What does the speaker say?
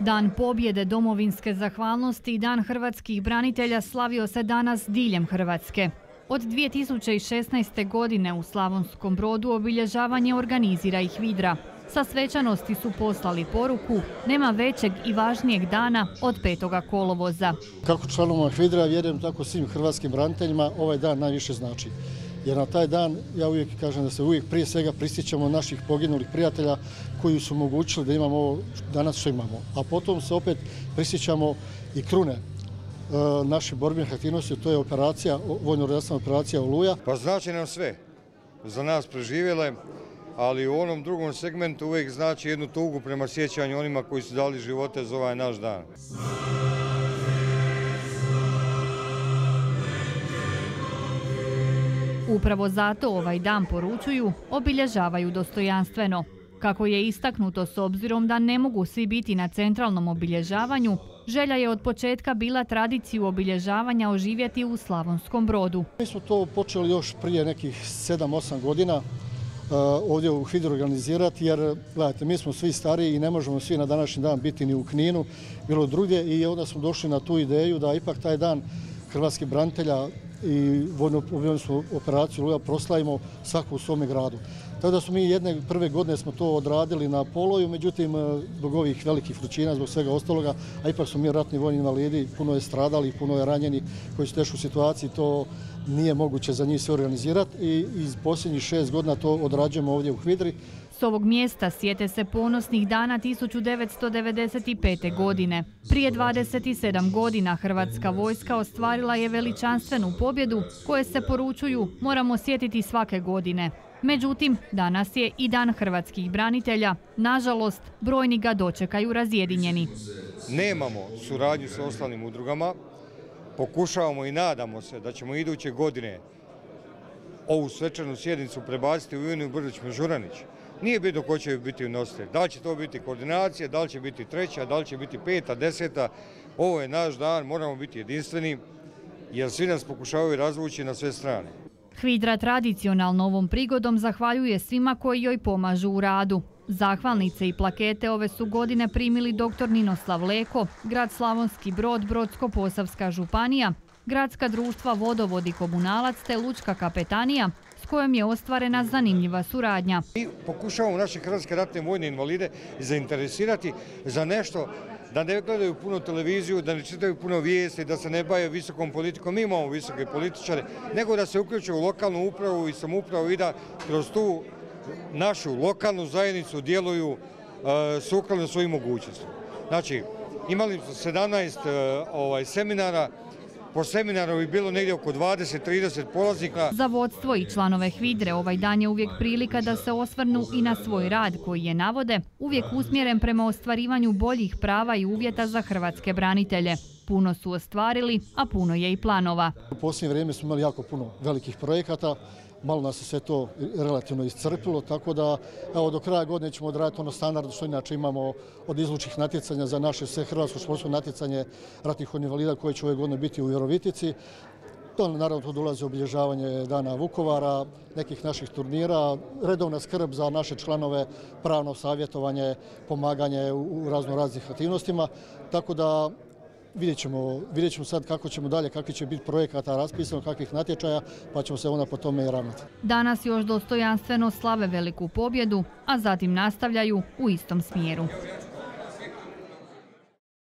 Dan pobjede, domovinske zahvalnosti i Dan hrvatskih branitelja slavio se danas diljem Hrvatske. Od 2016. godine u Slavonskom Brodu obilježavanje organizira i HVIDRA. Sa svečanosti su poslali poruku: nema većeg i važnijeg dana od 5. kolovoza. Kako članovima HVIDRA, vjerujem tako svim hrvatskim braniteljima, ovaj dan najviše znači. Jer na taj dan, ja uvijek kažem da se uvijek prije svega prisjećamo naših poginulih prijatelja koji su omogućili da imamo ovo danas što imamo. A potom se opet prisjećamo i krune naših borbenih aktivnosti, to je operacija, vojno-redarstvena operacija Oluja. Pa znači nam sve, za nas preživjele, ali u onom drugom segmentu uvijek znači jednu tugu prema sjećanju onima koji su dali živote za ovaj naš dan. Upravo zato ovaj dan poručuju, obilježavaju dostojanstveno. Kako je istaknuto, s obzirom da ne mogu svi biti na centralnom obilježavanju, želja je od početka bila tradiciju obilježavanja oživjeti u Slavonskom Brodu. Mi smo to počeli još prije nekih 7-8 godina ovdje u HVIDRA organizirati, jer gledajte, mi smo svi stariji i ne možemo svi na današnji dan biti ni u Kninu, bilo drugdje, i onda smo došli na tu ideju da ipak taj dan hrvatskih branitelja i vojno-obrambenu operaciju Oluja proslavimo svako u svome gradu. Tako da smo mi jedne prve godine smo to odradili na Poloju, međutim zbog ovih velikih vrućina, zbog svega ostaloga, a ipak smo mi ratni vojni invalidi, puno je stradali, puno je ranjeni koji su u teškoj situaciji, to nije moguće za njih sve organizirati i iz posljednjih 6 godina to odrađujemo ovdje u HVIDRI. S ovog mjesta sjete se ponosnih dana 1995. godine. Prije 27 godina hrvatska vojska ostvarila je veličanstvenu pobjedu koje se poručuju moramo sjetiti svake godine. Međutim, danas je i Dan hrvatskih branitelja. Nažalost, brojni ga dočekaju razjedinjeni. Nemamo suradnju sa ostalim udrugama. Pokušavamo i nadamo se da ćemo iduće godine ovu svečanu sjednicu prebaciti u Ivanu Brlić-Mažuranić. Nije bitno ko će biti nositelj. Da li će to biti koordinacija, da li će biti 3., da li će biti 5., 10. Ovo je naš dan, moramo biti jedinstveni jer svi nas pokušavaju razvući na sve strane. HVIDRA tradicionalno ovom prigodom zahvaljuje svima koji joj pomažu u radu. Zahvalnice i plakete ove su godine primili dr. Ninoslav Leko, grad Slavonski Brod, Brodsko-posavska županija, gradska društva Vodovod i Komunalac te Lučka kapetanija, s kojom je ostvarena zanimljiva suradnja. Mi pokušavamo naše hrvatske ratne vojne invalide zainteresirati za nešto, da ne gledaju puno televiziju, da ne čitaju puno vijesti, da se ne bave visokom politikom, mi imamo visoke političare, nego da se uključe u lokalnu upravu i samoupravu i da kroz tu našu lokalnu zajednicu djeluju sukladno svojim mogućnostima. Znači, imali smo 17 seminara. Po seminaru bi bilo negdje oko 20-30 polaznika. Za vodstvo i članove HVIDRE ovaj dan je uvijek prilika da se osvrnu i na svoj rad koji je, navode, uvijek usmjeren prema ostvarivanju boljih prava i uvjeta za hrvatske branitelje. Puno su ostvarili, a puno je i planova. U posljednje vrijeme smo imali jako puno velikih projekata. Malo nas se sve to relativno iscrpilo, tako da do kraja godine ćemo odraditi ono standardno što inače imamo od izlučnih natjecanja za naše sve hrvatsko športsko natjecanje ratnih vojnih invalida koje će ove godine biti u Virovitici. To naravno tu dolazi obilježavanje Dana Vukovara, nekih naših turnira, redovna skrb za naše članove, pravno savjetovanje, pomaganje u raznih aktivnostima, tako da vidjet ćemo sad kako ćemo dalje, kakvi će biti projekata raspisano, kakvih natječaja, pa ćemo se onda po tome i ravnati. Danas još dostojanstveno slave veliku pobjedu, a zatim nastavljaju u istom smjeru.